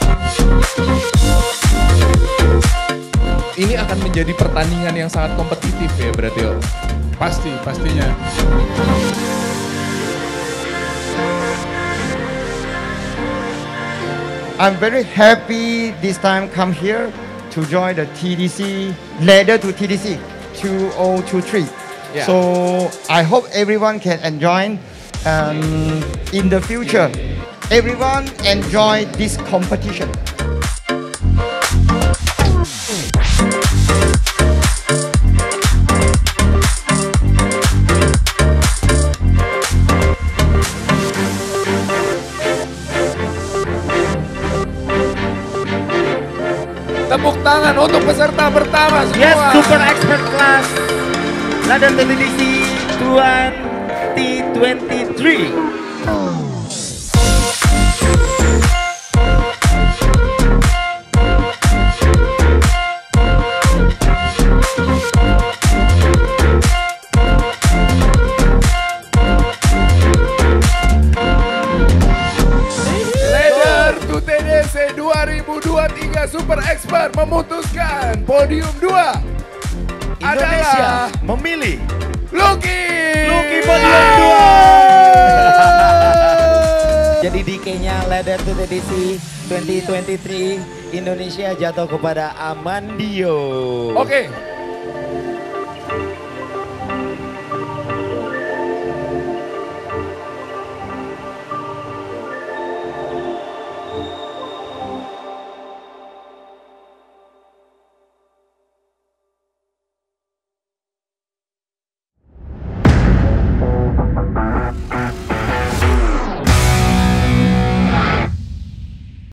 Ini akan menjadi pertandingan yang sangat kompetitif ya berarti Om? Pastinya. I'm very happy this time come here to join the TDC, ladder to TDC 2023. Yeah. So I hope everyone can enjoy in the future. Everyone enjoy this competition. Tepuk tangan untuk peserta pertama semua. Yes, Super Expert Class Ladder TDC 2023. TDC 2023 Super Expert memutuskan podium 2 Indonesia adalah memilih Lucky podium 2. Jadi DK-nya Ladder to TDC 2023 Indonesia jatuh kepada Amandio. Oke.